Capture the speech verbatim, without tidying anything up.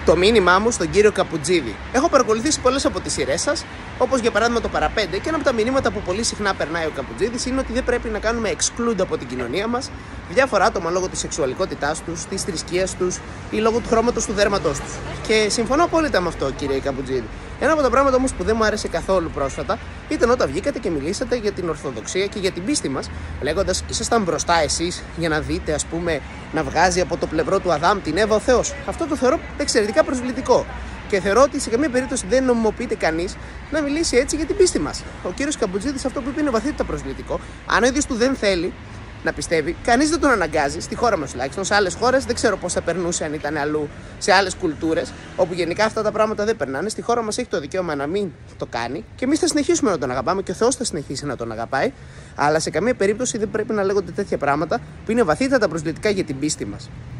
Το μήνυμά μου στον κύριο Καμπουτζίδη. Έχω παρακολουθήσει πολλές από τις σειρές σας, όπως για παράδειγμα το Παραπέντε, και ένα από τα μηνύματα που πολύ συχνά περνάει ο Καμπουτζίδης είναι ότι δεν πρέπει να κάνουμε exclude από την κοινωνία μας διάφορα άτομα λόγω της σεξουαλικότητάς τους, της θρησκείας τους ή λόγω του χρώματος του δέρματός τους. Και συμφωνώ απόλυτα με αυτό, κύριε Καμπουτζίδη. Ένα από τα πράγματα όμως που δεν μου άρεσε καθόλου πρόσφατα ήταν όταν βγήκατε και μιλήσατε για την Ορθοδοξία και για την πίστη μας, λέγοντας ήσασταν μπροστά εσείς για να δείτε, ας πούμε, να βγάζει από το πλευρό του Αδάμ την Εύα ο Θεός. Αυτό το θεωρώ εξαιρετικά προσβλητικό. Και θεωρώ ότι σε καμία περίπτωση δεν νομιμοποιείται κανείς να μιλήσει έτσι για την πίστη μας. Ο κύριος Καμπουτζίδης αυτό που είπε είναι βαθύτατα προσβλητικό. Αν ο ίδιος του δεν θέλει να πιστεύει, κανείς δεν τον αναγκάζει, στη χώρα μας τουλάχιστον. Σε άλλες χώρες δεν ξέρω πώς θα περνούσε αν ήταν αλλού, σε άλλες κουλτούρες, όπου γενικά αυτά τα πράγματα δεν περνάνε. Στη χώρα μας έχει το δικαίωμα να μην το κάνει και εμείς θα συνεχίσουμε να τον αγαπάμε και ο Θεός θα συνεχίσει να τον αγαπάει. Αλλά σε καμία περίπτωση δεν πρέπει να λέγονται τέτοια πράγματα που είναι βαθύτατα προσβλητικά για την πίστη μας.